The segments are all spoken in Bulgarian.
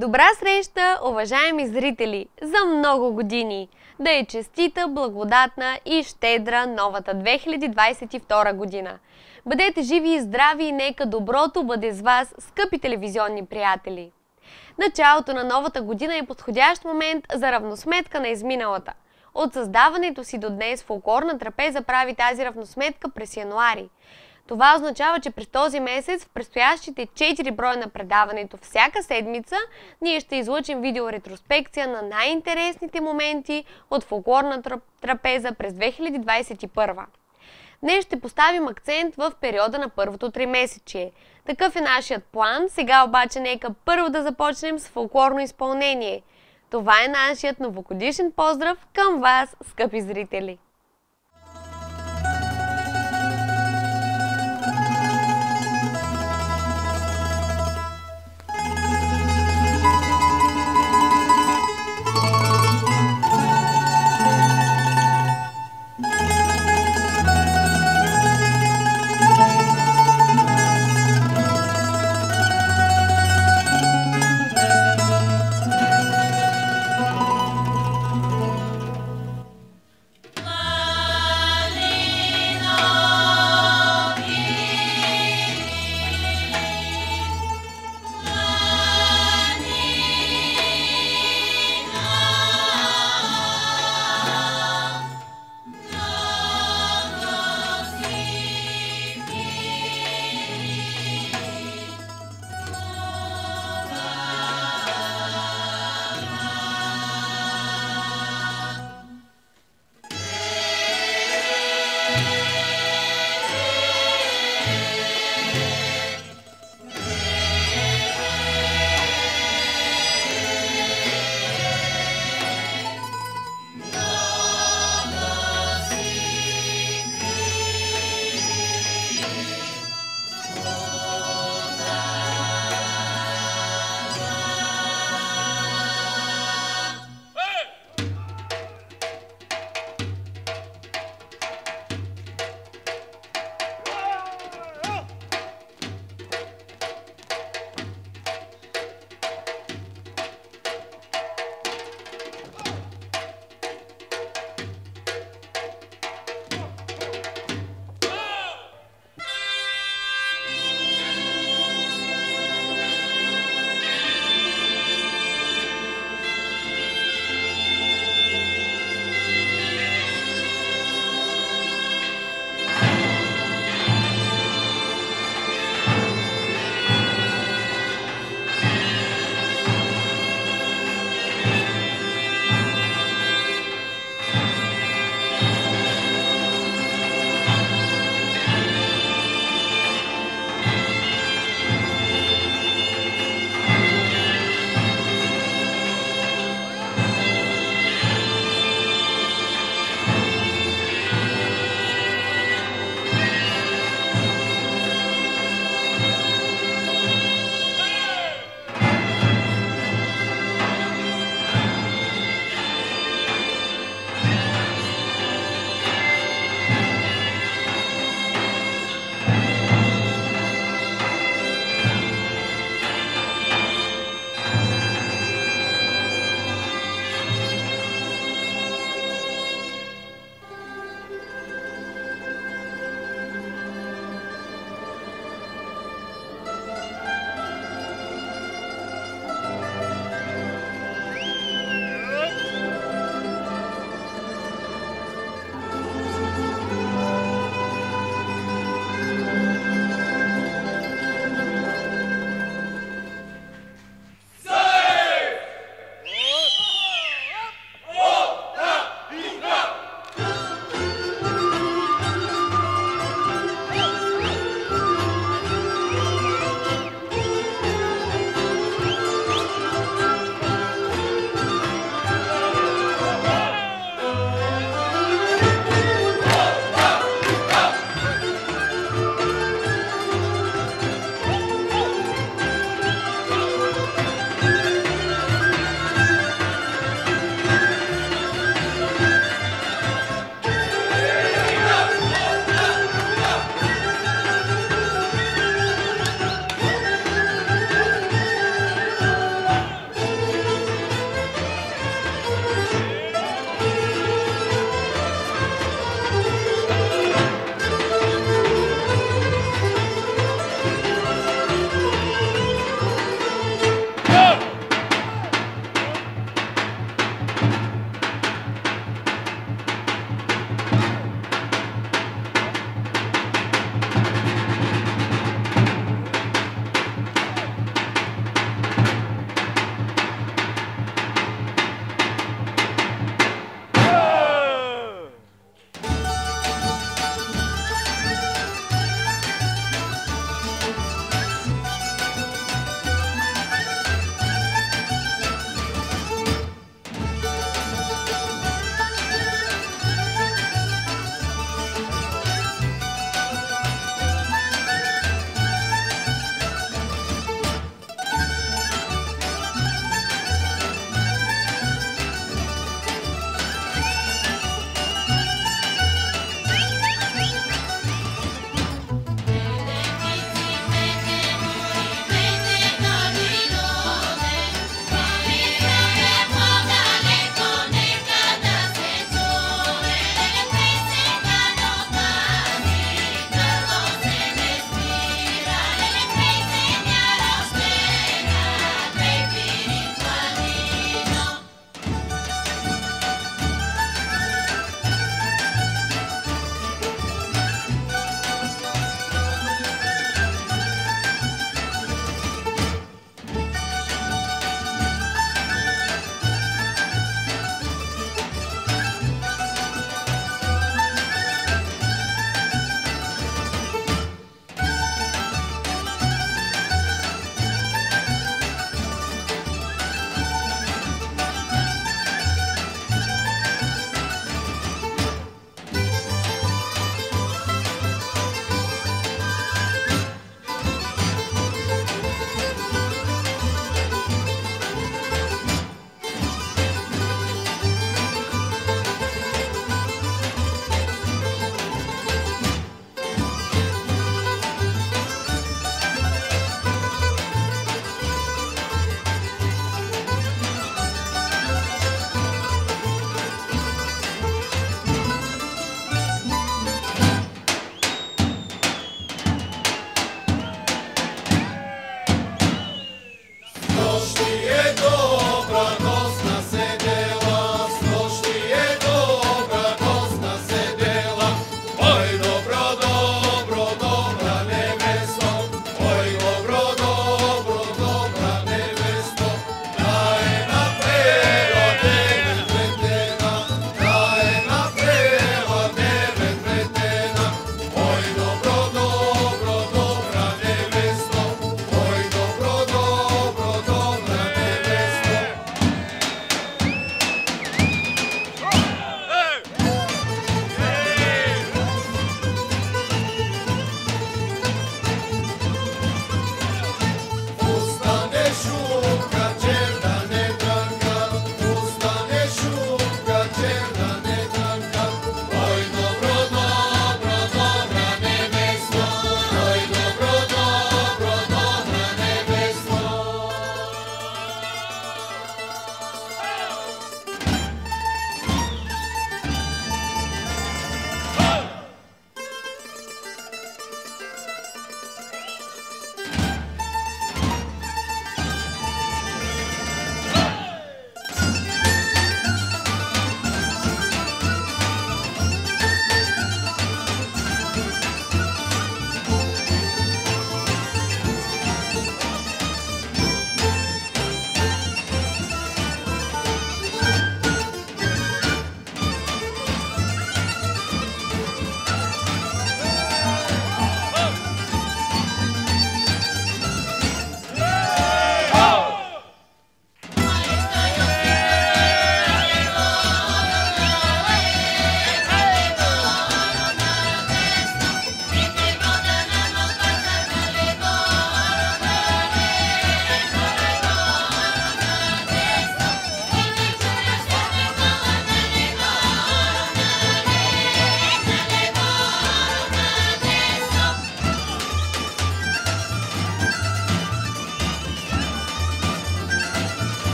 Добра среща, уважаеми зрители! За много години! Да е честита, благодатна и щедра новата 2022 година! Бъдете живи и здрави и нека доброто бъде с вас, скъпи телевизионни приятели! Началото на новата година е подходящ момент за равносметка на изминалата. От създаването си до днес фолклорна трапеза прави тази равносметка през януари. Това означава, че през този месец, в предстоящите 4 броя на предаването всяка седмица, ние ще излъчим видеоретроспекция на най-интересните моменти от фолклорна трапеза през 2021. Днес ще поставим акцент в периода на първото тримесечие. Такъв е нашият план, сега обаче нека първо да започнем с фолклорно изпълнение. Това е нашият новогодишен поздрав към вас, скъпи зрители!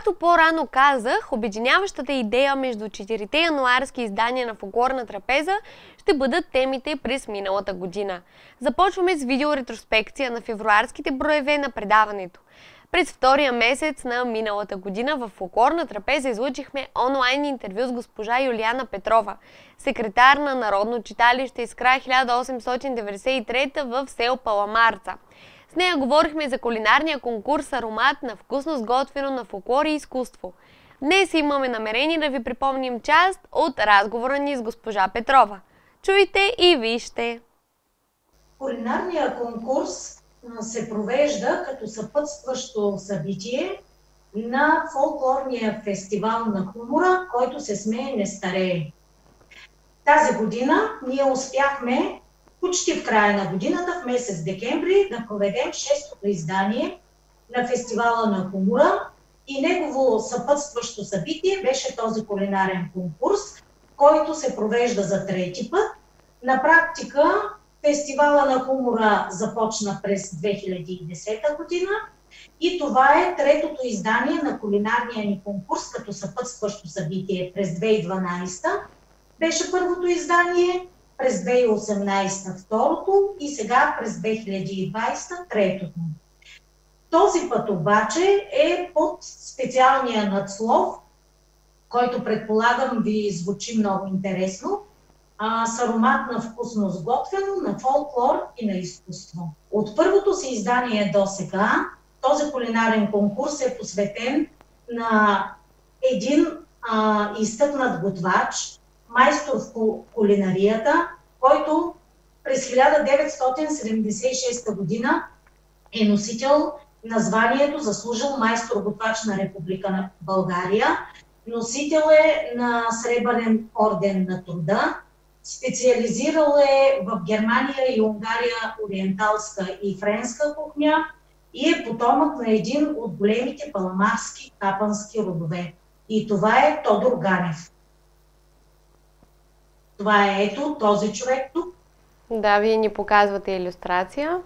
Както по-рано казах, обединяващата идея между четирите януарски издания на Фолклорна трапеза ще бъдат темите през миналата година. Започваме с видеоретроспекция на февруарските броеве на предаването. През втория месец на миналата година в Фолклорна трапеза излъчихме онлайн интервю с госпожа Юлиана Петрова, секретар на Народно читалище Искра 1893 в село Паламарца. С нея говорихме за кулинарния конкурс "Аромат на вкусно сготвено на фолклор и изкуство". Днес имаме намерение да ви припомним част от разговора ни с госпожа Петрова. Чуйте и вижте! Кулинарният конкурс се провежда като съпътстващо събитие на фолклорния фестивал на хумора, който се смее не старее. Тази година ние успяхме почти в края на годината, в месец декември, да проведем 6-то издание на фестивала на хумора и негово съпътстващо събитие беше този кулинарен конкурс, който се провежда за трети път. На практика фестивала на хумора започна през 2010 година и това е третото издание на кулинарния ни конкурс като съпътстващо събитие. През 2012 беше първото издание, през 2018 второто и сега през 2020 третото. Този път обаче е под специалния надслов, който предполагам ви звучи много интересно, с "Аромат на вкусно сготвено на фолклор и на изкуство". От първото си издание до сега този кулинарен конкурс е посветен на един изтъкнат готвач, майстор в кулинарията, който през 1976 година е носител на званието заслужил майстор-готвач на Република България, носител е на Сребърен орден на труда, специализирал е в Германия и Унгария ориенталска и френска кухня и е потомък на един от големите паламарски капански родове. И това е Тодор Ганев. Това е ето този човек тук. Да, вие ни показвате илюстрация.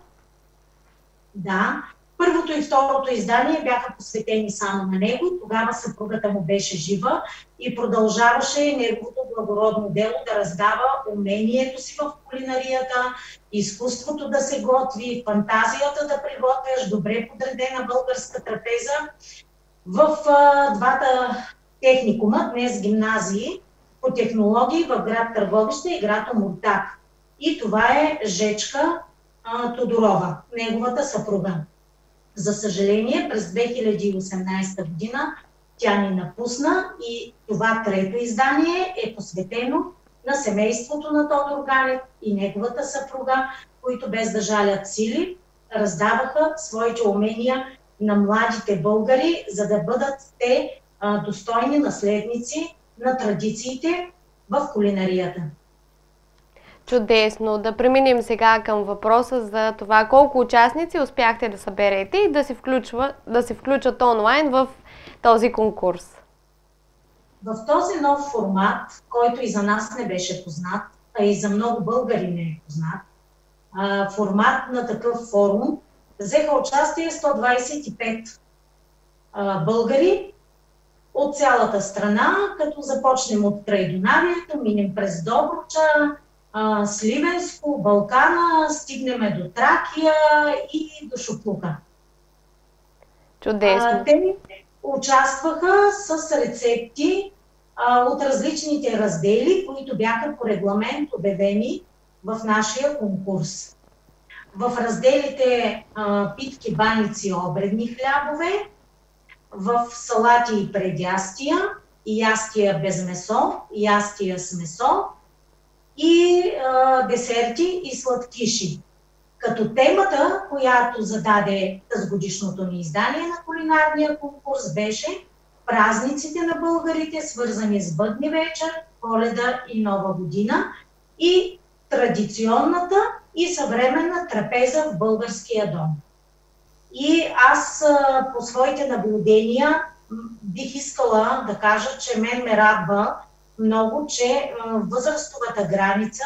Да. Първото и второто издание бяха посветени само на него. Тогава съпругата му беше жива и продължаваше неговото благородно дело да раздава умението си в кулинарията, изкуството да се готви, фантазията да приготвяш добре подредена българска трапеза в двата техникума, днес гимназии по технологии в град Търговище и град Омуртаг. И това е Жечка Тодорова, неговата съпруга. За съжаление, през 2018 година тя ни напусна и това трето издание е посветено на семейството на Тодор Ганев и неговата съпруга, които без да жалят сили раздаваха своите умения на младите българи, за да бъдат те достойни наследници на традициите в кулинарията. Чудесно! Да преминем сега към въпроса за това колко участници успяхте да съберете и да се включат онлайн в този конкурс. В този нов формат, който и за нас не беше познат, а и за много българи не е познат, формат на такъв форум, взеха участие 125 българи от цялата страна, като започнем от Крайдонарието, минем през Добруджа, Сливенско, Балкана, стигнем до Тракия и до Шуклука. Чудесно! Те участваха с рецепти от различните раздели, които бяха по регламент обявени в нашия конкурс. В разделите питки, баници, обредни хлябове, в салати и предястия, и ястия без месо, и ястия с месо, и десерти и сладкиши. Като темата, която зададе тазгодишното ни издание на кулинарния конкурс, беше празниците на българите, свързани с Бъдни вечер, Коледа и Нова година и традиционната и съвременна трапеза в българския дом. И аз по своите наблюдения бих искала да кажа, че мен ме радва много, че възрастовата граница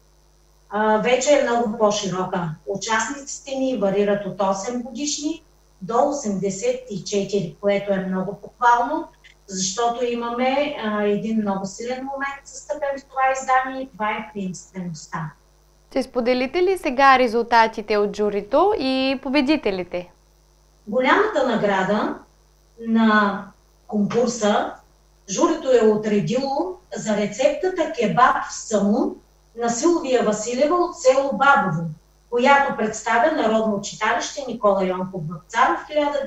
вече е много по-широка. Участниците ни варират от 8 годишни до 84, което е много похвално, защото имаме един много силен момент застъпен в това издание и това е приемствеността. Ще споделите ли сега резултатите от журито и победителите? Голямата награда на конкурса журито е отредило за рецептата кебаб в самун на Силвия Василева от село Бабово, която представя Народно читалище Никола Йонков Вапцаров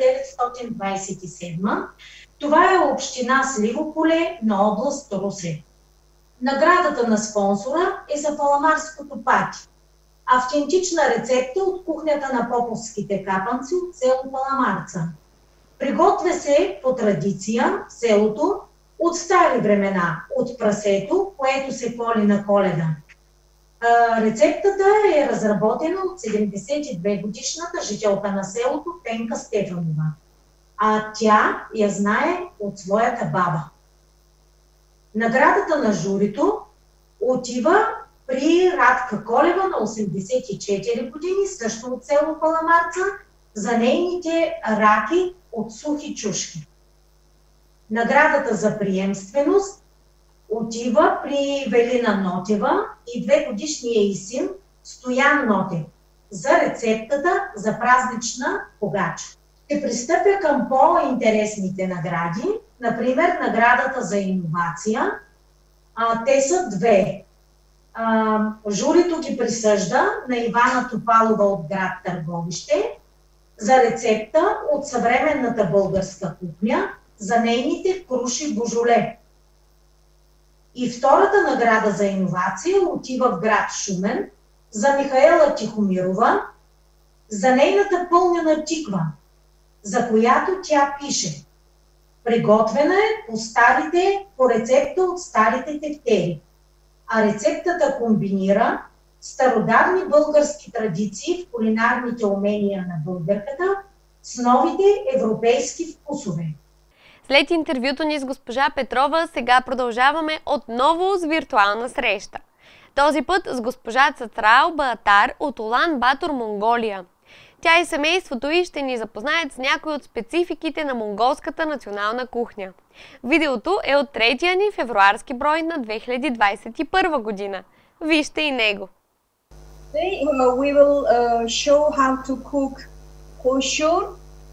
1927. Това е община Сливополе на област Русе. Наградата на спонсора е за паламарското пати. Автентична рецепта от кухнята на поповските капанци от село Паламарца. Приготвя се по традиция в селото от стари времена, от прасето, което се коли на Коледа. Рецептата е разработена от 72-годишната жителка на селото Пенка Стефанова, а тя я знае от своята баба. Наградата на журито отива при Радка Колева на 84 години, също от село Паламарца, за нейните раки от сухи чушки. Наградата за приемственост отива при Велина Нотева и 2-годишния й син Стоян Нотев за рецептата за празнична погача. Ще пристъпя към по-интересните награди, например наградата за иновация. Те са две. Журито ги присъжда на Ивана Топалова от град Търговище за рецепта от съвременната българска кухня за нейните круши божоле. И втората награда за иновация отива в град Шумен за Михаела Тихомирова за нейната пълнена тиква, за която тя пише: приготвена е по рецепта от старите тефтери, а рецептата комбинира стародавни български традиции в кулинарните умения на българката с новите европейски вкусове. След интервюто ни с госпожа Петрова, сега продължаваме отново с виртуална среща. Този път с госпожа Цацраал Баатар от Улан Батор, Монголия. Тя и семейството й ще ни запознаят с някои от спецификите на монголската национална кухня. Видеото е от третия ни февруарски брой на 2021 година. Вижте и него. Today we will show how to cook hoshur.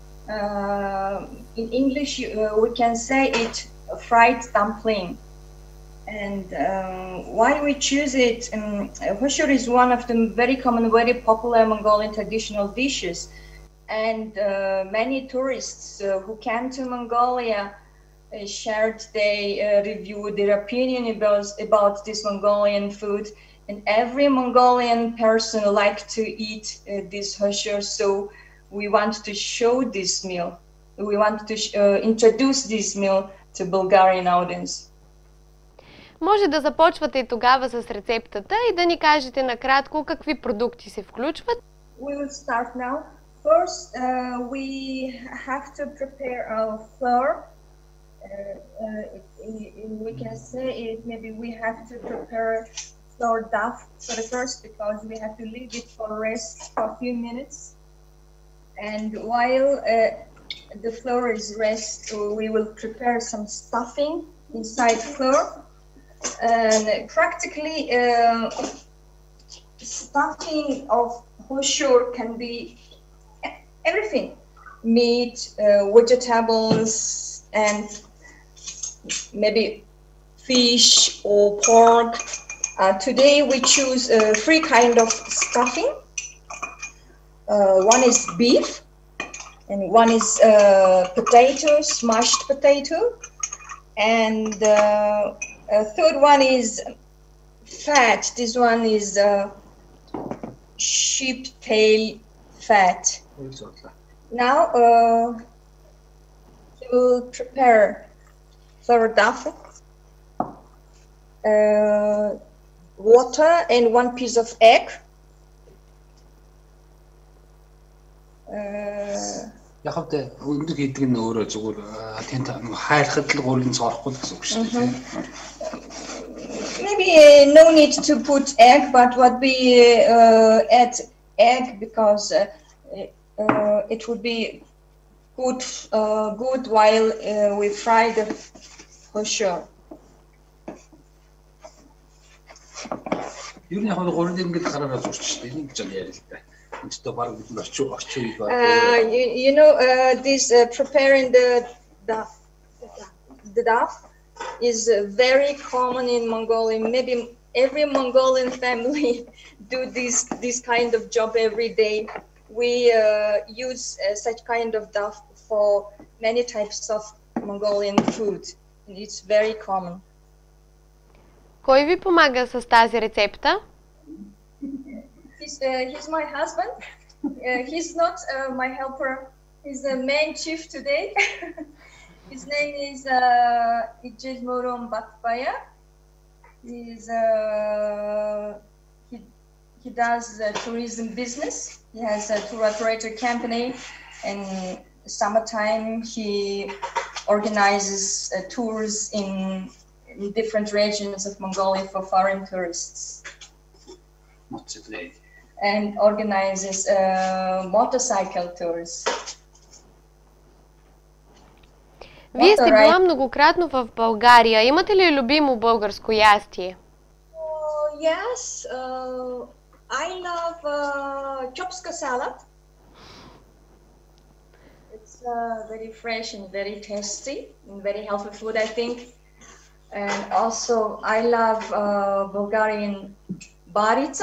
In English we can say it fried dumpling. And why we choose it? Hoshur is one of the very common, very popular Mongolian traditional dishes. And many tourists who came to Mongolia shared their review, their opinion about this Mongolian food. And every Mongolian person likes to eat this hoshur, so we want to show this meal. We want to introduce this meal to Bulgarian audience. Може да започвате тогава с рецептата и да ни кажете накратко какви продукти се включват. We will start now. First, we have to prepare our flour. We can say it. Maybe we have to prepare flour dough for the first because we have to leave it for rest for a few minutes. And while the flour is rest, we will prepare some stuffing inside flour. And practically, stuffing of hoshur can be everything: meat, vegetables, and maybe fish or pork. Today we choose three kinds of stuffing. One is beef, and one is potato, smashed potato, and third one is fat. This one is sheep tail fat. Now we will prepare flour dough, water, and one piece of egg. Яг л өндөр хийдэг нь өөрөө зүгээр тэнд хайрхад л гурван цорохгүй гэсэн үг шүү дээ. Maybe no need to put egg, but what we add egg because it would be good while we fry the hosho. Юу нэг гурван ингээд гараараа зурчих тийм гэж яриа л да. Энд ч баг бид орчин үед байна. You know, this preparing the duff is very common in Mongolia. Maybe every Mongolian family do this kind of job every day. We use such kind of duff for many types of Mongolian food. It's very common. Кой ви помага с тази рецепта? He's my husband. He's not my helper. He's the main chief today. His name is Ijejmoron Batbaya. He does tourism business. He has a tour operator company, and summertime he organizes tours in different regions of Mongolia for foreign tourists. And organizes motorcycle tours. Вие сте била многократно в България. Имате ли любимо българско ястие? Yes, I love chopska salad. It's very fresh and very tasty and very healthy food, I think. And also, I love Bulgarian baritsa.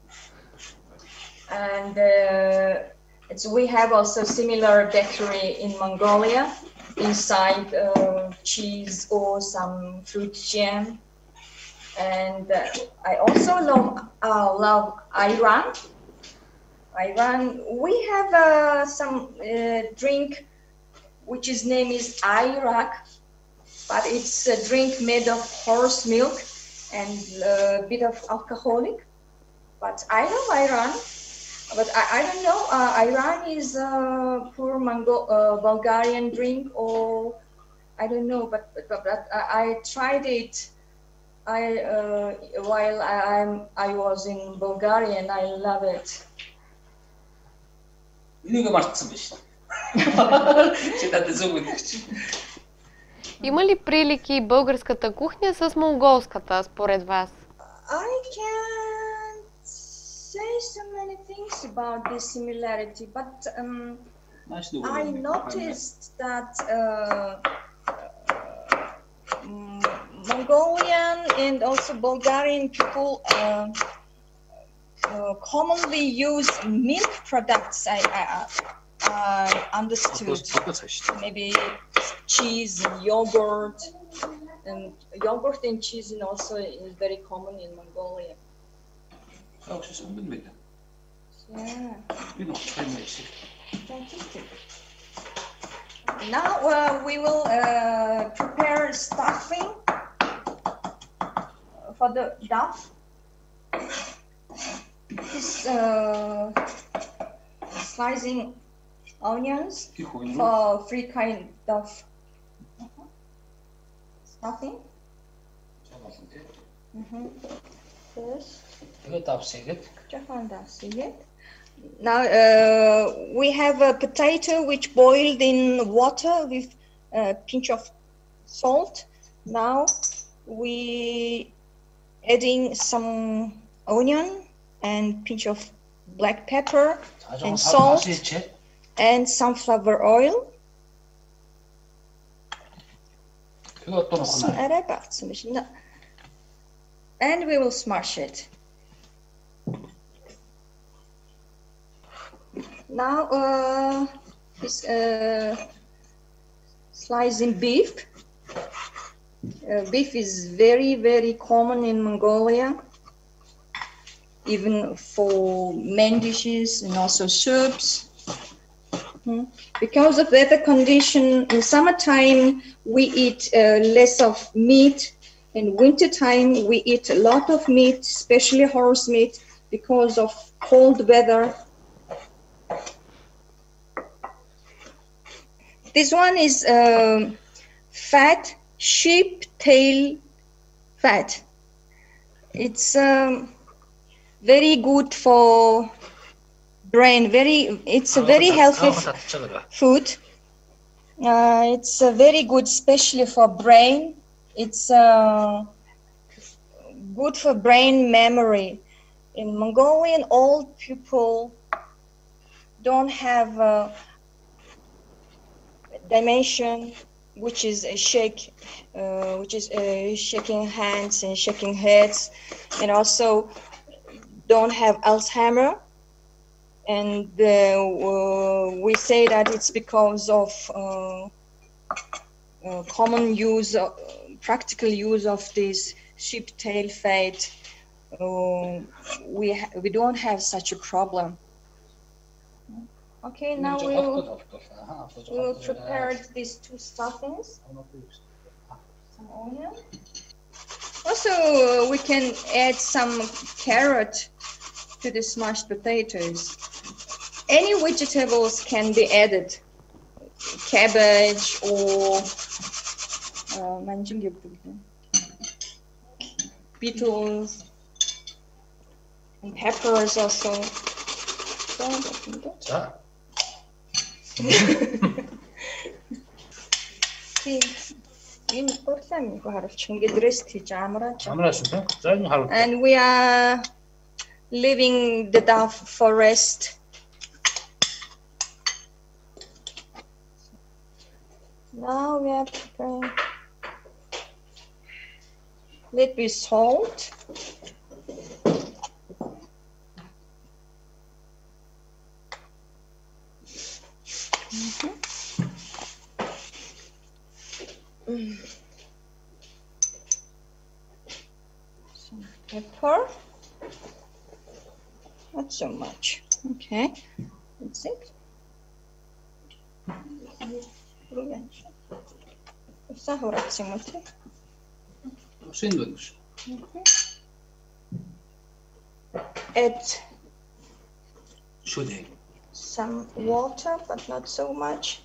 And we have also similar bakery in Mongolia, inside cheese or some fruit jam. And I also love ayran. Ayran. We have some drink which is name is ayrak, but it's a drink made of horse milk and a bit of alcoholic. But I love ayran. But I don't know, ayran is a poor Bulgarian drink, or I don't know, but I tried it while I was in Bulgaria, and I love it. Има ли прилики българската кухня с монголската, според вас? I can't say so many things about this similarity, but I noticed that Mongolian and also Bulgarian people commonly use milk products. I understood. Maybe cheese and yogurt, and yogurt and cheese and also is very common in Mongolia. Yeah. Now we will prepare stuffing for the duff. This slicing onions for three kind of stuffing. First. Now we have a potato which boiled in water with a pinch of salt. Now we adding some onion and pinch of black pepper and salt and sunflower oil. And we will smash it. Now this slicing beef. Beef is very, very common in Mongolia, even for main dishes and also soups. Because of weather condition, in summertime we eat less of meat. In wintertime we eat a lot of meat, especially horse meat, because of cold weather. This one is fat sheep tail fat. It's very good for brain. It's a very healthy food. It's very good, especially for brain. It's good for brain memory. In Mongolian, old people don't have dimension, which is a shaking hands and shaking heads, and also don't have Alzheimer. And we say that it's because of common use, practical use of this sheep tail fade. We don't have such a problem. Okay, now we will prepare these two stuffings. Some onion. Also, we can add some carrot to the smashed potatoes. Any vegetables can be added, cabbage or beetles and peppers also. And we are leaving the dove for rest. Now we are preparing. Let me salt. Some pepper. Not so much. Okay, that's it. Add some water, but not so much.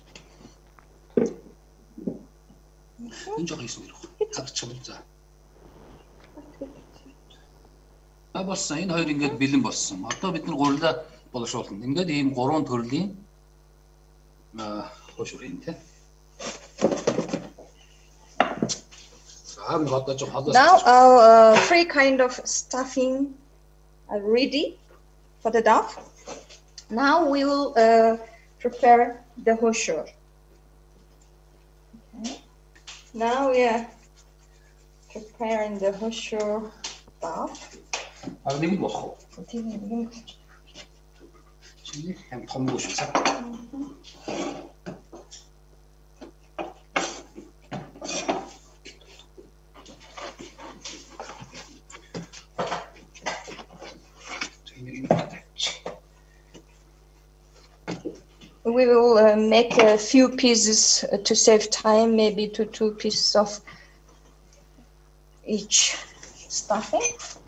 Болсон энэ хоёр ингээд бэлэн болсон. Одоо бид нар гурилаа боловсруулна. Ингээд ийм гурван төрлийн хошур юм тий. Now our three kind of stuffing are ready for the dove. Now we will prepare the hoshur. Okay. Now we are preparing the hoshur dove. Нэг л бохоо. Чиний хэм том гош цаа. We will make a few pieces to save time, maybe two pieces of each stuffing.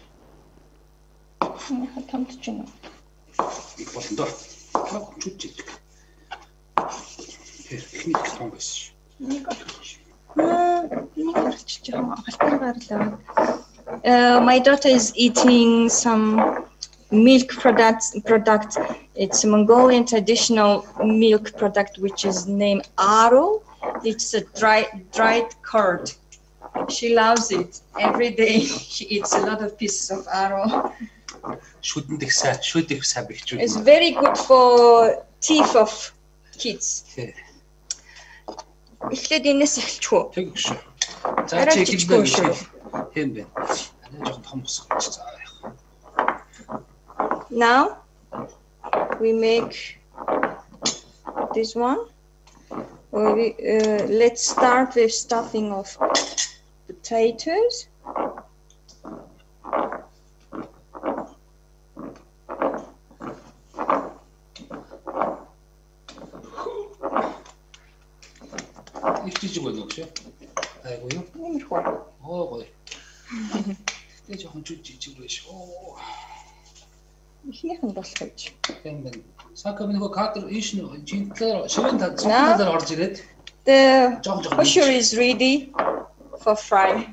My daughter is eating some milk product. It's a Mongolian traditional milk product which is named aro. It's a dried curd. She loves it. Every day she eats a lot of pieces of aro. It's very good for teeth of kids. Now we make this one. Let's start with stuffing of potatoes. The hoshur is ready for fry.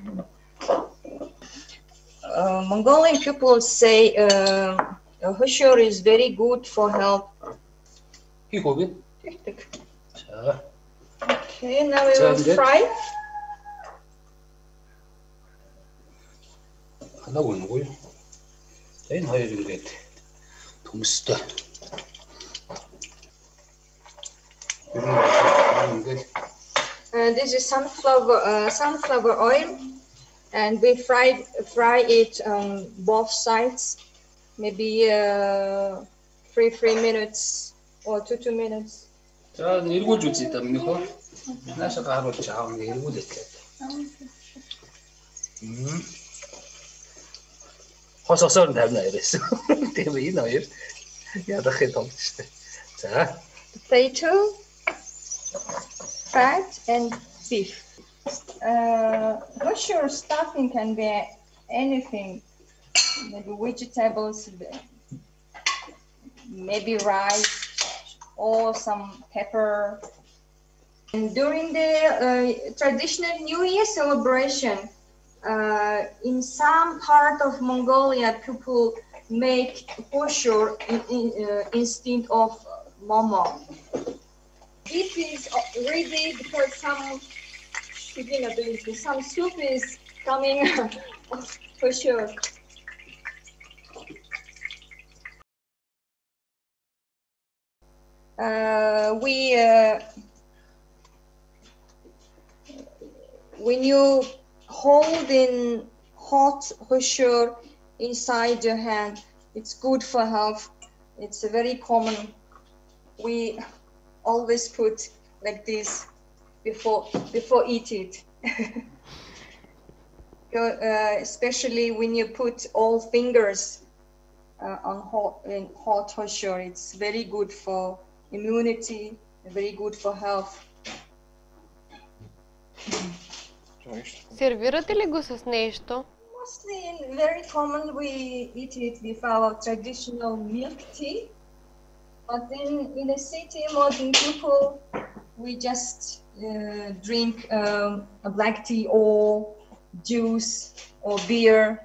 Mongolian people say hoshur is very good for health. Okay, now we will Turned it. fry. 하나 오는고요. 저희는 하여준 게 도무스다. 이런 게 This is sunflower oil, and we fry it on both sides, maybe 3 minutes or 2 minutes. 자, 읽어주지 있답니까? 나서 가로 자원 읽어줬대. 허석선 달나 이랬어. 때문에 나요. 야다게 덤치대. 자, Potato, fat, and beef. Kosher stuffing can be anything, maybe vegetables, maybe rice, or some pepper. And during the traditional New Year celebration, in some part of Mongolia, people make kosher instead of momo. It is ready because some soup is coming for sure. When you hold in hot kosher inside your hand, it's good for health. It's very common. We always put like this before eat it. Especially when you put all fingers on hot kosher, it's very good for immunity, very good for health. Сервирате ли го с нещо? Mostly, very common, we eat it with our traditional milk tea. But then in the city, modern people, we just drink a black tea or juice or beer.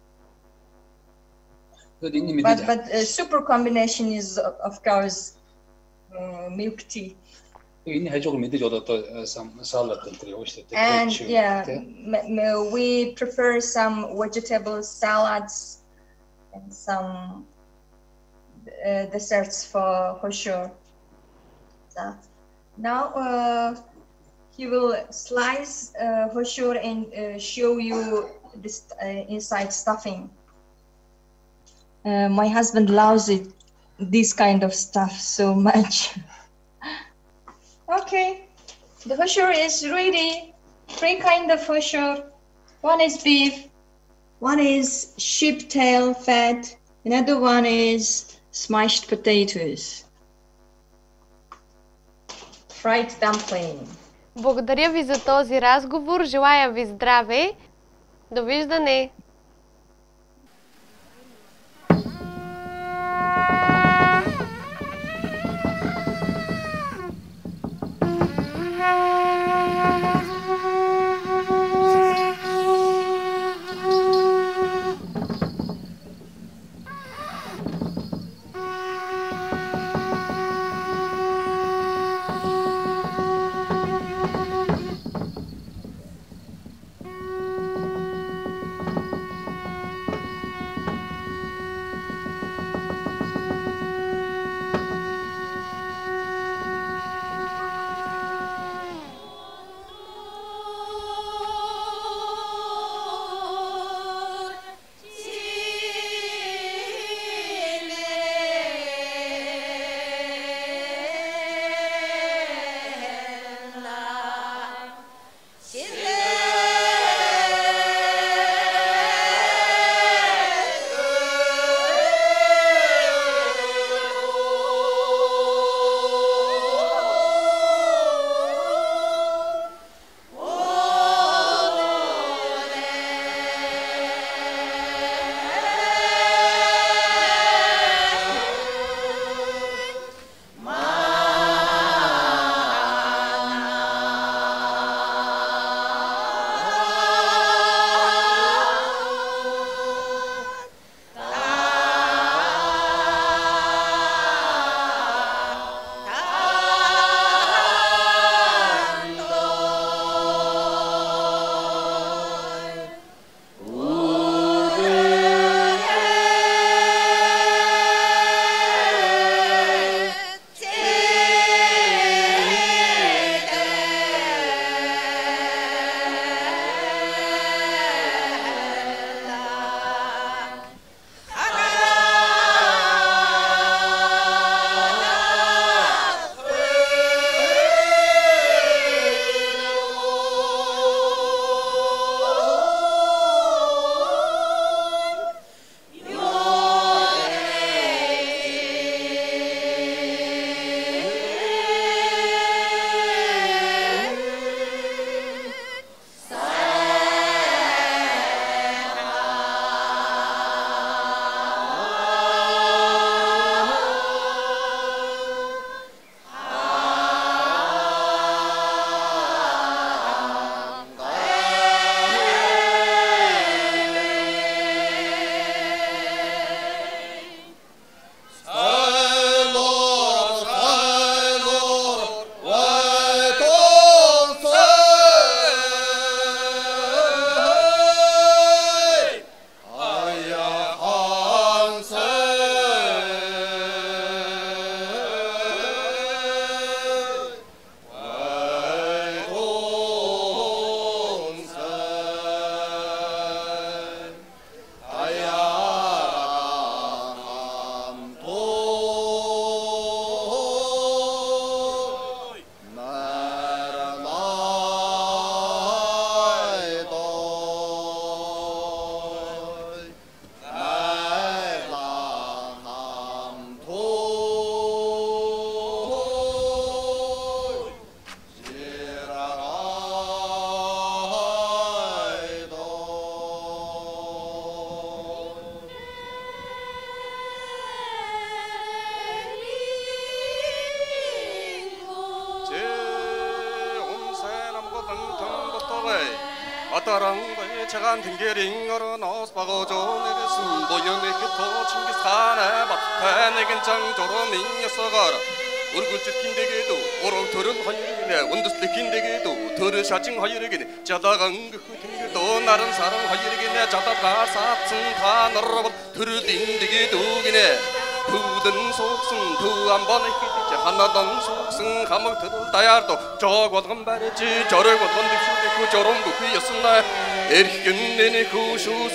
But super combination is, of course, milk tea. 이니 해주고 믿어줘도 또 salad And yeah, we prefer some vegetable salads and some desserts for sure. So now he will slice for sure and show you this inside stuffing. My husband loves it, this kind of stuff so much. Okay, the kosher is ready. 3 kinds of kosher. One is beef, one is sheep tail fat, another one is smashed potatoes. Fried dumpling. Благодаря ви за този разговор. Желая ви здраве. Довиждане! 아따랑바에 차간 등계링어로 너스바고 조네레슨 보여내게도 칭기스칸에 맞대 내겐 장조로 민녀서가라 얼굴 찍힌데게도 오롱토른 화이르기네 원두스틱힌데게도 더르 샤칭 화이르기네 자다간 그 땡겨도 나른 사람 화이르기네 자다가 사층 다 너러버 더르딘데게도 기네 부든 속승 두 한 번에 끼지 하나던 속승 감을 들을 다야도 저거든 말했지 저를 거던 그 저런 거 그였으나 에릭견내네 구수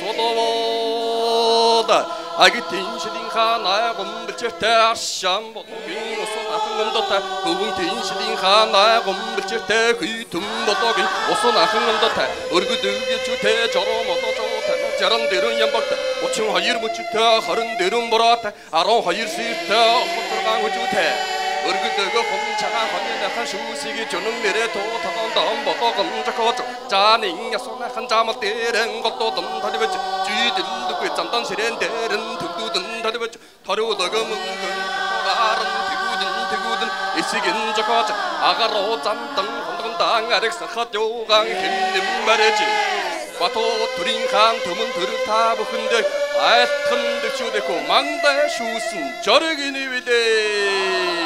소도보다 아기 딘시딩 하나야 곰불질 때 아시안 보통긴 오소 나쁜 곰도타 그분 딘시딩 하나야 곰불질 때 귀tum 보통긴 오소 나쁜 곰도타 얼굴들이 주대 저런 모도 좋다 저런 데는 연박다 오층 화일 묻주다 하른 데는 보라다 아롱 화일 수있다 호들강 우주대 얼굴들과 홈차가 화면에 수식이 주는 미래 도타던 덤보도 검적하죠 자닝야 손에 한 잠을 때린 것도 덤다리겠지 쥐들도 그 짠단 시렌데른 두두든 다리겠지 다루다가 문근 아른 디구든 이시긴 적하죠 아가로 짠땅 혼동당 아렉사 핫요강 힘님 말이지 와토 드링강 드문 드르타브 흔들 아에 흔들 주대고 망다의 슈슨 저르기니 위대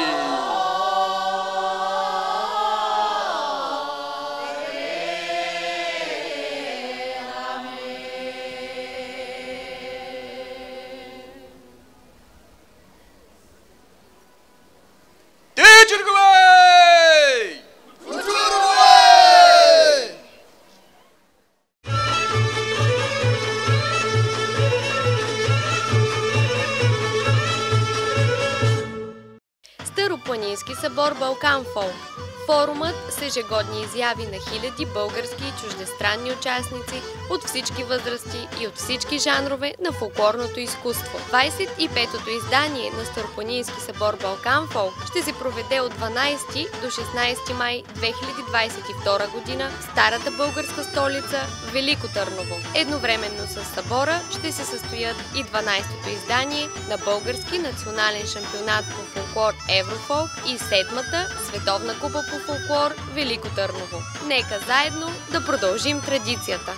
Старопланински събор Балканфолк. Форумът с ежегодни изяви на хиляди български и чуждестранни участници от всички възрасти и от всички жанрове на фолклорното изкуство. 25-то издание на Старопланински събор Балканфолк ще се проведе от 12 до 16 май 2022 година в старата българска столица Велико Търново. Едновременно с събора ще се състоят и 12-то издание на Български национален шампионат по фолклор Еврофолк и 7-та Световна купа по фолклор Велико Търново. Нека заедно да продължим традицията!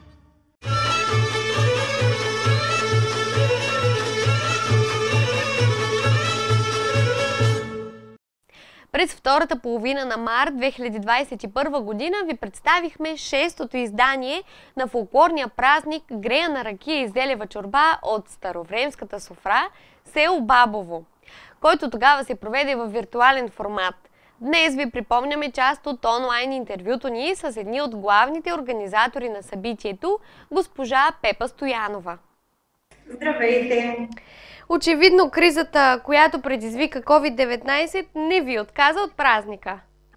През втората половина на март 2021 година ви представихме 6-то издание на фолклорния празник Грея на ракия и зелева чорба от Старовремската софра, село Бабово, който тогава се проведе в виртуален формат. Днес ви припомняме част от онлайн интервюто ни с едни от главните организатори на събитието, госпожа Пепа Стоянова. Здравейте! Очевидно кризата, която предизвика COVID-19, не ви отказа от празника.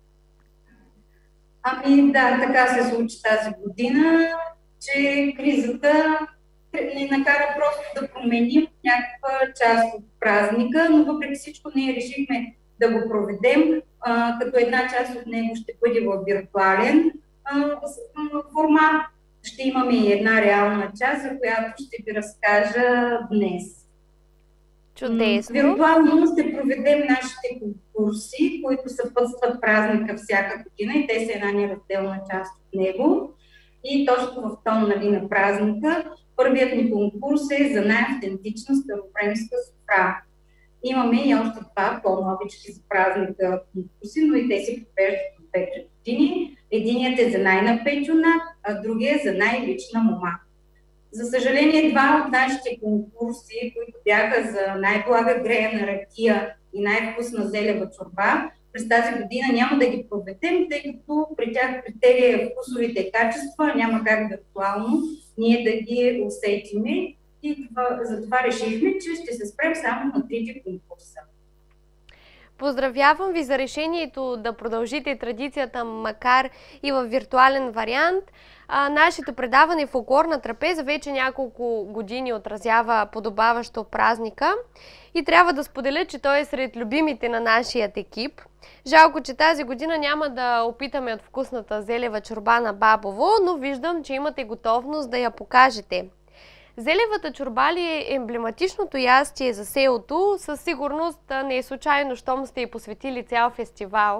Ами да, така се случи тази година, че кризата ни накара просто да променим някаква част от празника, но въпреки всичко ние решихме да го проведем, като една част от него ще бъде в виртуален формат. Ще имаме и една реална част, за която ще ви разкажа днес. Чудесно! Виртуално ще проведем нашите конкурси, които съпътстват празника всяка година и те са една неразделна част от него. И точно в тон на празника първият ни конкурс е за най-автентична старовремска софра. Имаме и още два по-новички за празника конкурси, но и те си провеждат от 5 години. Единият е за най-напечена, а другият е за най-лична мома. За съжаление, два от нашите конкурси, които бяха за най-блага грея на ракия и най-вкусна зелева чорба, през тази година няма да ги проведем, тъй като при тях критерия вкусовите качества няма как виртуално ние да ги усетиме. И затова решихме, че ще се спрем само на 3 конкурса. Поздравявам ви за решението да продължите традицията, макар и в виртуален вариант. Нашето предаване Фолклорна трапеза вече няколко години отразява подобаващо празника и трябва да споделя, че той е сред любимите на нашият екип. Жалко, че тази година няма да опитаме от вкусната зелева чорба на Бабово, но виждам, че имате готовност да я покажете. Зелевата чорба ли е емблематичното ястие за селото? Със сигурност не е случайно, щом сте и посветили цял фестивал.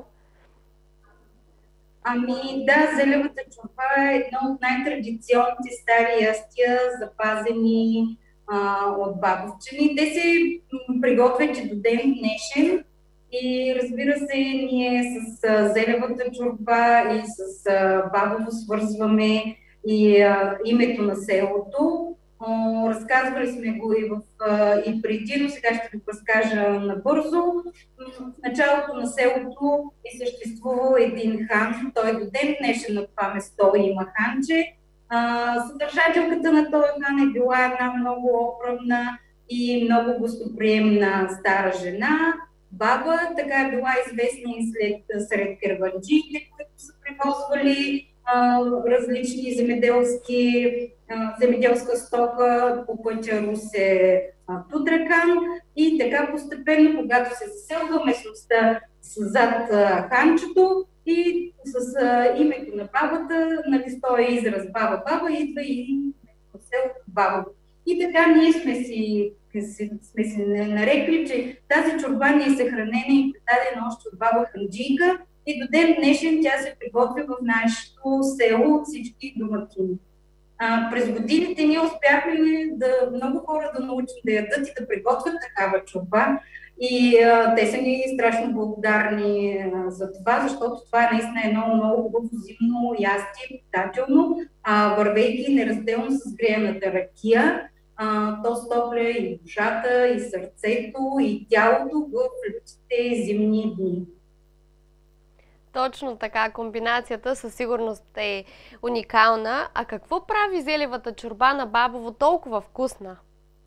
Ами да, зелевата чорба е едно от най-традиционните стари ястия, запазени от бабовчани. Те се приготвят и до ден днешен и разбира се, ние с зелевата чорба и с Бабово свързваме и името на селото. Разказвали сме го и преди, но сега ще ви разкажа набързо. В началото на селото е съществувал един хан. Той до ден днешен на това место има ханче. Съдържателката на този хан е била една много окръвна и много гостоприемна стара жена. Баба, така е била известна и сред керванджиите, които са превозвали различни земеделска стока по пътя Русе-Тутракан и така постепенно, когато се заселва местността зад ханчето и с името на бабата, нали, този израз баба, идва и селото Бабово. И така ние сме си нарекли, че тази чорба ни е съхранена и предадена още от баба Ханджийка и до ден днешен тя се приготвя в нашето село от всички домакини. През годините ние успяхме много хора да научим да ядат и да приготвят такава чорба и те са ни страшно благодарни за това, защото това е наистина едно много хубаво зимно ястие, питателно, вървейки неразделно с греената ракия. То стопля и душата, и сърцето, и тялото в лютите зимни дни. Точно така, комбинацията със сигурност е уникална. А какво прави зелевата чорба на Бабово толкова вкусна?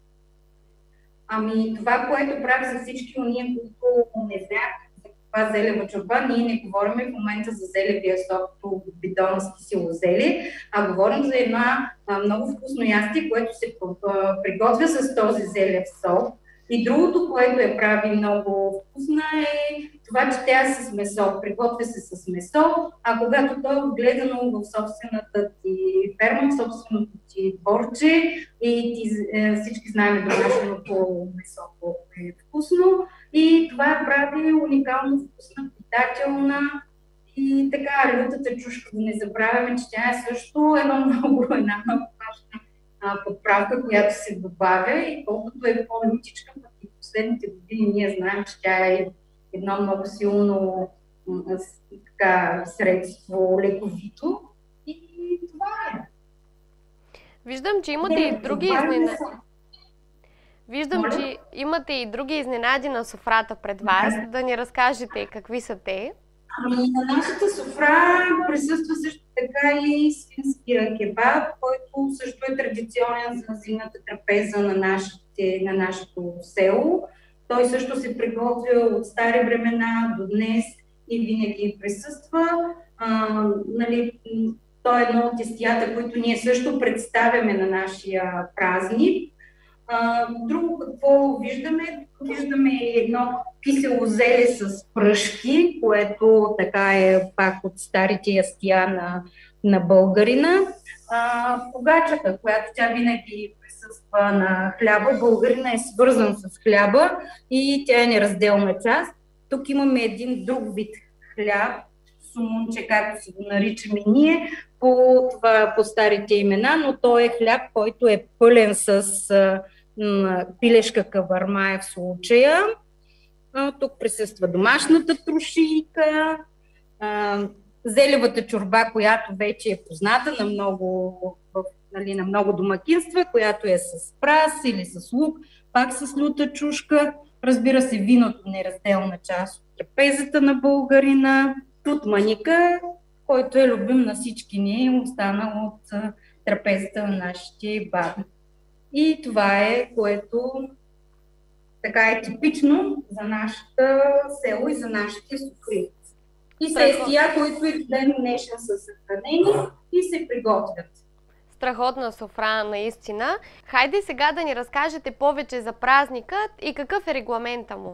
Ами това, което прави за всички уния, които не знаят за това зелева чорба, ние не говорим в момента за зелевия сок по бидонски силозели, а говорим за една много вкусно ястие, което се приготвя с този зелев сок. И другото, което я прави много вкусна е това, че тя е с месо, приготвя се с месо, а когато то е отгледано в собствената ти ферма, в собственото ти дворче и всички знаем домашното месо колко е вкусно и това прави уникално вкусна, питателна и така лютата чушка, да не забравяме, че тя е също една много важна подправка, която се добавя и колкото е по-лютичка, в последните години ние знаем, че тя е едно много силно средство, лековито и това е. Виждам, че имате и други изненади. Че имате и други изненади на софрата пред вас. Да ни разкажете какви са те. Ами, на нашата софра присъства също така и свинския кебаб, който също е традиционен за зимната трапеза на нашето село. Той също се приготвя от стари времена до днес и винаги присъства. Той е едно от естията, които ние също представяме на нашия празник. Друго какво виждаме? Виждаме едно кисело зеле с пръшки, което така е пак от старите ястия на българина. Погачата, която тя винаги присъства на хляба. Българина е свързан с хляба и тя е неразделна част. Тук имаме един друг вид хляб, сумунче, както си го наричаме ние, по старите имена, но той е хляб, който е пълен с пилешка кавармая в случая. Тук присъства домашната трошийка, зелевата чорба, която вече е позната на много домакинства, която е с прас или с лук, пак с люта чушка. Разбира се, виното неразделна част от трапезата на българина, тутманика, който е любим на всички ни, останал от трапезата на нашите баби. И това е, което така е типично за нашата село и за нашите софрийци. и сесия, които и до ден днешен са съхранени и се приготвят. Страхотна софра, наистина. Хайде сега да ни разкажете повече за празникът и какъв е регламента му.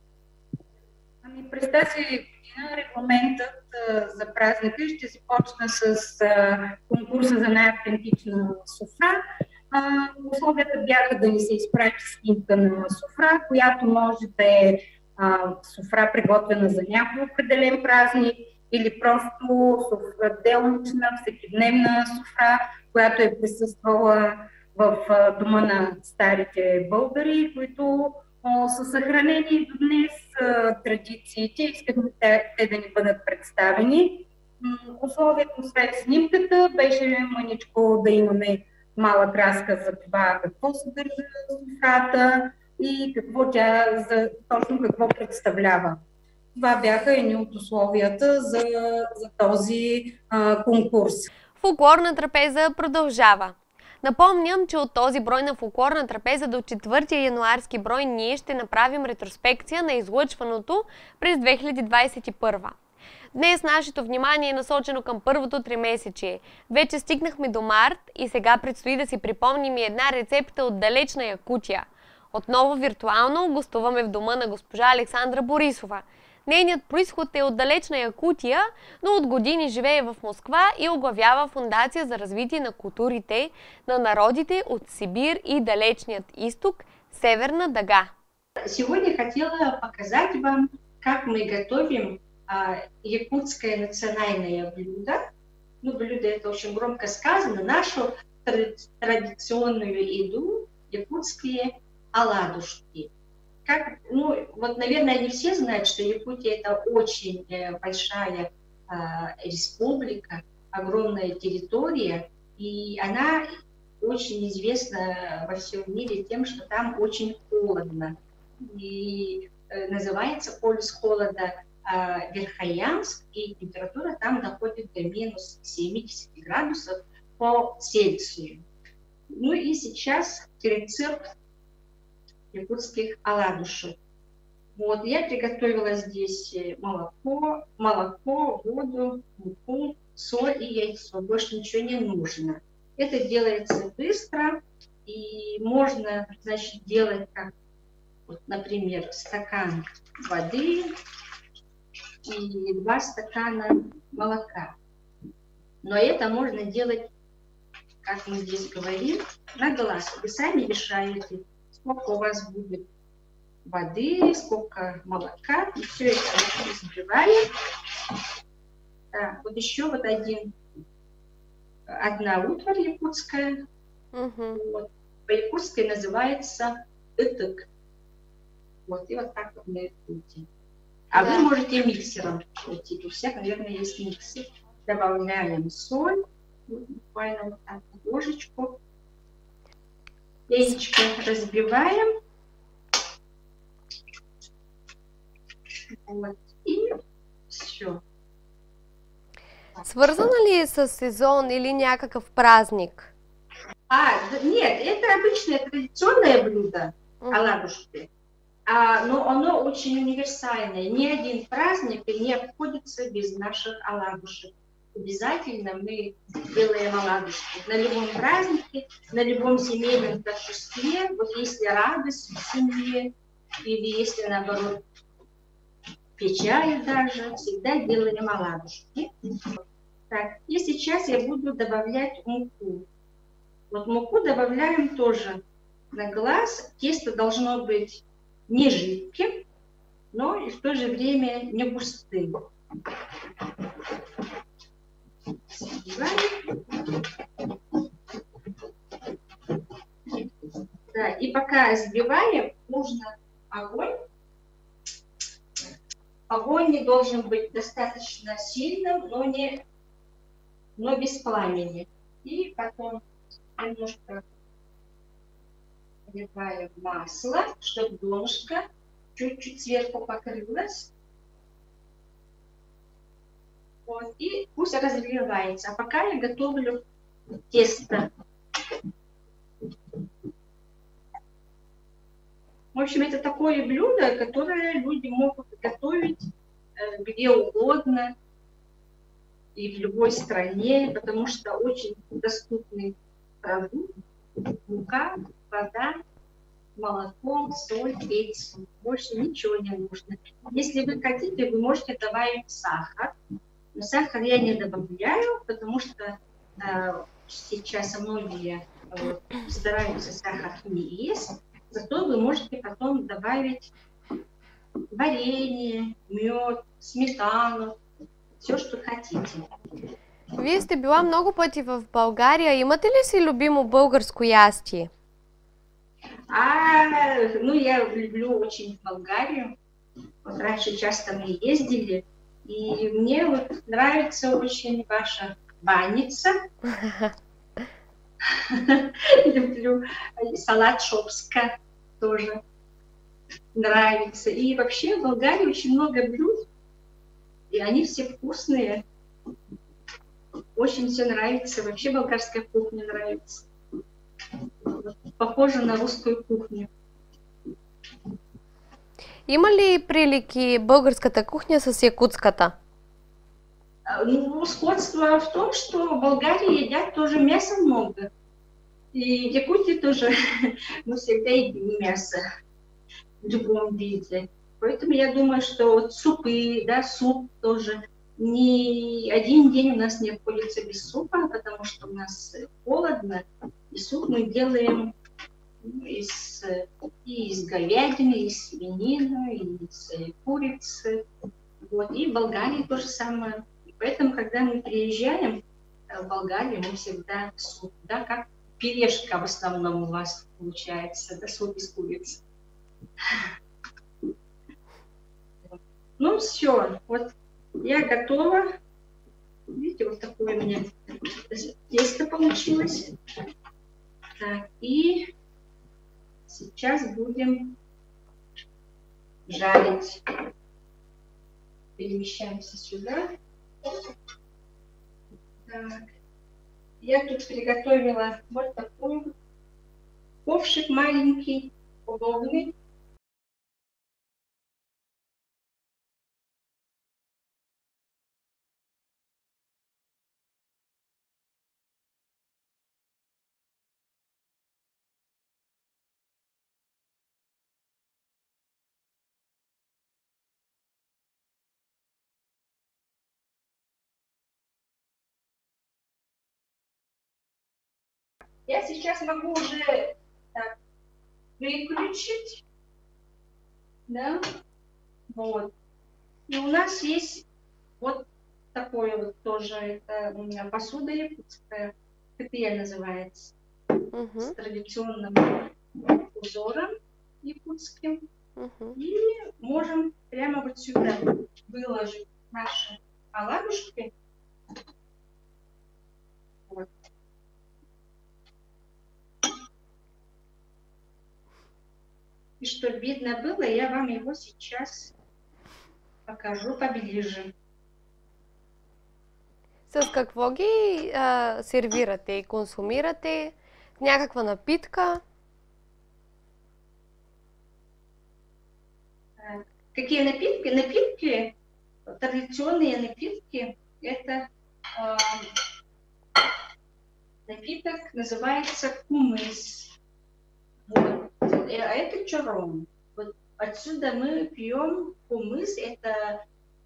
През тази година регламентът за празника ще започна с конкурса за най-автентична софра. Условията бяха да ни се изпрати снимка на софра, която може да е софра приготвена за някой определен празник или просто делнична, всекидневна софра, която е присъствала в дома на старите българи, които са съхранени до днес традициите. Искахме те да ни бъдат представени. Условието, освен снимката, беше мъничко да имаме малък разказ за това какво съдържа софрата и точно какво представлява. Това бяха едни от условията за този конкурс. Фолклорна трапеза продължава. Напомням, че от този брой на фолклорна трапеза до 4 януарски брой ние ще направим ретроспекция на излъчваното през 2021. Днес нашето внимание е насочено към първото тримесечие. Вече стигнахме до март и сега предстои да си припомним и една рецепта от далечна Якутия. Отново виртуално гостуваме в дома на госпожа Александра Борисова. Нейният произход е от далечна Якутия, но от години живее в Москва и оглавява Фондация за развитие на културите на народите от Сибир и Далечният изток Северна Дага. Сегодня хотела показать вам, как мы готовим якутское национальное блюдо. Ну, блюдо это очень громко сказано, нашу традиционную еду, якутские оладушки. Наверное, не все знают, что Якутия это очень большая республика, огромная территория, и она очень известна во всем мире тем, что там очень холодно. И называется полюс холода Верхоянск, и температура там доходит до минус 70 градусов по Цельсию. Ну и сейчас рецепт якутских оладушек. Вот, я приготовила здесь молоко, воду, муку, соль и яйцо. Больше ничего не нужно. Это делается быстро, и можно, значит, делать как, вот, например, стакан воды и 2 стакана молока. Но это можно делать, как мы здесь говорим, на глаз. Вы сами решаете, сколько у вас будет воды, сколько молока, и все это взбиваем. Да, вот еще вот одна утварь якутская. Вот, по-якутски называется ытык. Вот, и вот так вот мы это крутим. А вы можете миксером крутить. У всех, наверное, есть миксер. Добавляем соль, вот, буквально вот так, ложечку. Яичко разбиваем. Вот, и все. Свързана ли е с сезон или някакъв празник? Нет, это обычное традиционное блюдо, оладушки. Но оно очень универсальное. Ни один праздник не обходится без наших оладушек. Обязательно мы делаем оладушки на любом празднике, на любом семейном торжестве. Вот если радость в семье, или если, наоборот, печаль даже, всегда делаем оладушки. Так, и сейчас я буду добавлять муку. Вот муку добавляем тоже на глаз. Тесто должно быть не жидким, но и в то же время не густым. Да, и пока взбиваем, нужно огонь. Огонь не должен быть достаточно сильным, но без пламени. И потом немножко наливаем масло, чтобы донышко чуть-чуть сверху покрылось. Вот, и пусть разогревается. А пока я готовлю тесто. В общем, это такое блюдо, которое люди могут готовить где угодно и в любой стране, потому что очень доступный продукт, мука, вода, молоко, соль, яйца. Больше ничего не нужно. Если вы хотите, вы можете добавить сахар. Но сахар я не добавляю, потому что сейчас многие стараются сахар не есть. Зато вы можете потом добавить варенье, мед, сметану, все, что хотите. Вие сте била много пъти в България. Имате ли си любимо българско ястие? Ну, я люблю очень Болгарию. Вот раньше часто мы ездили. И мне вот нравится очень ваша баница. Люблю салат шопска тоже нравится. И вообще в Болгарии очень много блюд. И они все вкусные. Очень все нравится. Вообще болгарская кухня нравится. Похоже на русскую кухню. Има ли прилики българската кухня с якутската? Ну, сходство в том, что в Болгарии едят тоже мяса много. И в Якутии тоже мы всегда едим мясо в любом виде. Поэтому я думаю, что вот супы, да, суп тоже. Ни один день у нас не обходится без супа, потому что у нас холодно. И суп мы делаем из говядины, из свинины, из курицы. Вот. И в Болгарии то же самое. И поэтому, когда мы приезжаем в Болгарию, мы всегда суп, да, как пюрешка в основном у вас получается, да, суп из курицы. Ну все, вот я готова. Видите, вот такое у меня тесто получилось. Так, и сейчас будем жарить. Перемещаемся сюда. Так. Я тут приготовила вот такой ковшик маленький, удобный. Я сейчас могу уже так выключить, да, вот. И у нас есть вот такое вот тоже, это у меня посуда якутская, кытыя называется, с традиционным узором якутским. И можем прямо вот сюда выложить наши оладушки. Вот. И чтобы видно было, я вам его сейчас покажу поближе. С какво ги сервирате и консумирате? Някаква напитка? Какие напитки? Напитки, традиционные напитки, это напиток называется кумыс. Вот. А это чором. Вот отсюда мы пьем кумыс. Это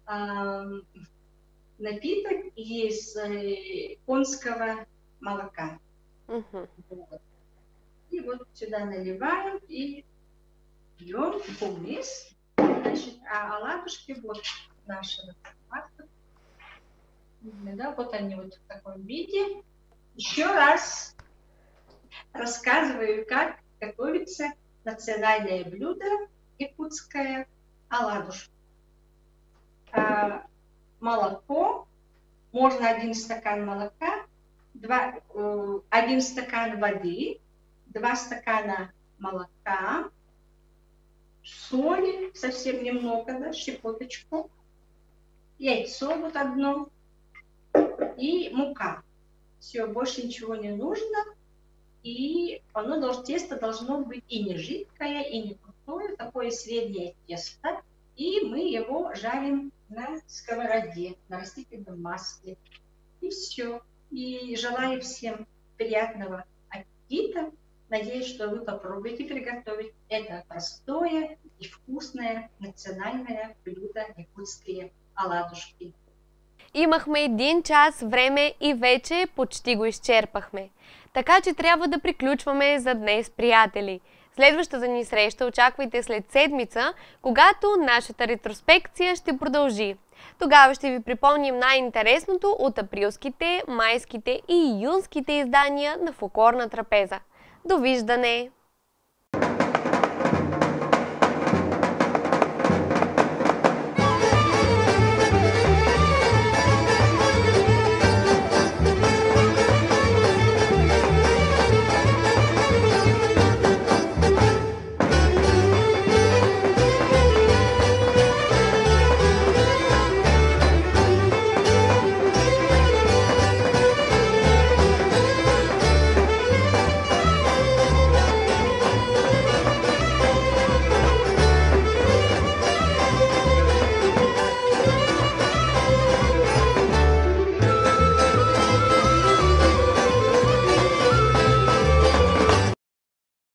напиток из конского молока. Вот. И вот сюда наливаем и пьем кумыс. Значит, а оладушки вот наши. Да, вот они вот в таком виде. Еще раз рассказываю, как готовится национальное блюдо якутское оладушка. Молоко, можно 1 стакан молока, 1 стакан воды, 2 стакана молока, соли, совсем немного, да, щепоточку, яйцо вот одно и мука. Все, больше ничего не нужно. И тесто должно быть и не жидкое, и не густое, такое среднее тесто. И мы его жарим на сковороде, на растительном масле. И все. И желаю всем приятного аппетита. Надеюсь, что вы попробуете приготовить это простое и вкусное национальное блюдо якутские оладушки. Имахме 1 час време и вече почти го изчерпахме. Така че трябва да приключваме за днес, приятели. Следващата ни среща очаквайте след седмица, когато нашата ретроспекция ще продължи. Тогава ще ви припомним най-интересното от априлските, майските и юнските издания на Фолклорна трапеза. Довиждане!